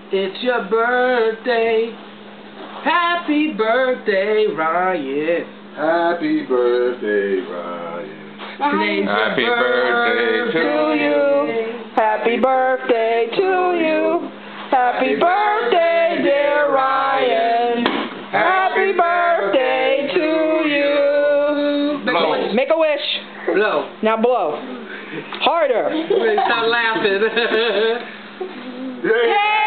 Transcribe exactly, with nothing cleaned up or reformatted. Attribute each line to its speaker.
Speaker 1: It's your birthday. Happy birthday, Ryen.
Speaker 2: Happy birthday, Ryen.
Speaker 1: Today's
Speaker 3: Happy
Speaker 1: your
Speaker 3: birthday to
Speaker 4: you. Happy birthday to you. Happy birthday, dear Ryen. Happy birthday to you.
Speaker 3: Blow.
Speaker 4: Make a wish.
Speaker 1: Blow.
Speaker 4: Now blow. Harder.
Speaker 1: Stop laughing.
Speaker 2: Yeah.